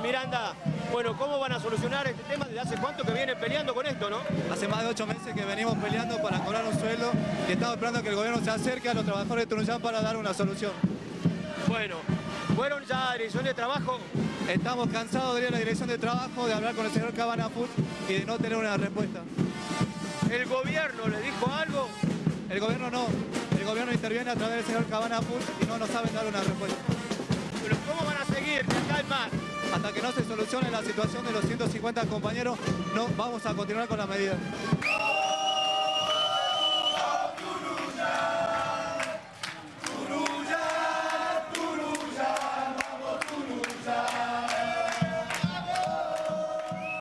Miranda, bueno, ¿cómo van a solucionar este tema? ¿Desde hace cuánto que vienen peleando con esto, no? Hace más de 8 meses que venimos peleando para cobrar un sueldo y estamos esperando que el gobierno se acerque a los trabajadores de Tunuyán para dar una solución. Bueno, ¿fueron ya a dirección de trabajo? Estamos cansados de ir a la dirección de trabajo, de hablar con el señor Cabanapur y de no tener una respuesta. ¿El gobierno le dijo algo? El gobierno no. El gobierno interviene a través del señor Cabanapur y no nos saben dar una respuesta. ¿Pero cómo van a seguir de acá en más? Hasta que no se solucione la situación de los 150 compañeros, no vamos a continuar con la medida.